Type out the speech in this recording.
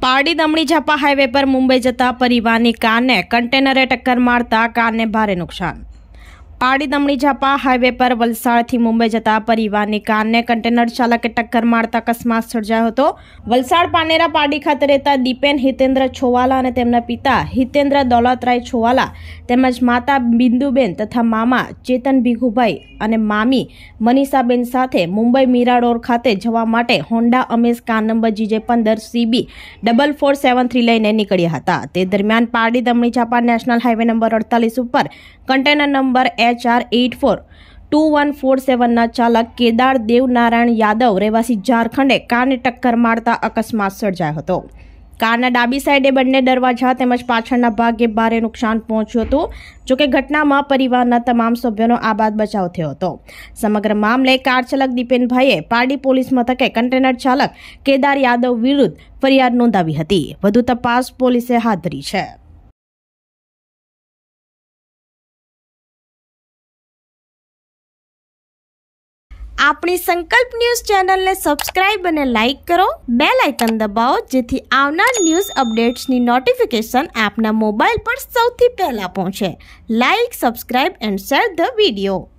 Pardi दमणी Jhapa highway पर मुंबई जता परिवाहनी car ने कंटेनरे टक्कर मारता कार ने भारे नुकसान। पारडी दमणी झापा हाईवे पर वलसाडथी मुंबई जता परिवाहनी कार ने कंटेनर चालके टक्कर मारता अकस्मात सर्जायो हतो। वलसाड पानेरा पारडी खाते रहता दीपेन हितेन्द्र छोवाला અને તેમના પિતા हितेन्द्र दौलतराय छोवाला તેમજ માતા બિંદુબેન તથા મામા ચેતન ભીખુભાઈ અને મામી મનીષાબેન સાથે મુંબઈ મીરા રોડ ખાતે જવા માટે Honda Amaze car number GJ15 CB4473 લઈને નીકળ્યા હતા। તે દરમિયાન પારડી દમણી ઝાપા નેશનલ હાઈવે નંબર 48 ઉપર कंटेनर नंबर HR842147 चालक केदार देवनारायण यादव રહેવાસી झारखंडे कार ने टक्कर मारता अकस्मात सर्जायो हतो। कारना डाबी साइडे बंने दरवाजा તેમજ પાછળના ભાગે ભારે નુકસાન પહોંચ્યું હતું। જો કે ઘટનામાં પરિવારના તમામ સભ્યોનો આબાદ બચાવ થયો હતો। સમગ્ર મામલે કાર ચાલક દીપેનભાઈએ પારડી પોલીસ મથકે કંટેનર ચાલક કેદાર યાદવ વિરુદ્ધ ફરિયાદ નોંધાવી હતી। વધુ તપાસ પોલીસે હાથ ધરી છે। अपनी संकल्प न्यूज चैनल ने सब्सक्राइब और लाइक करो, बेल आइकन दबाओ जेथी आवनार न्यूज अपडेट्स नी नोटिफिकेशन आपना मोबाइल पर सौथी पहला पहुंचे। Like, subscribe and share the video.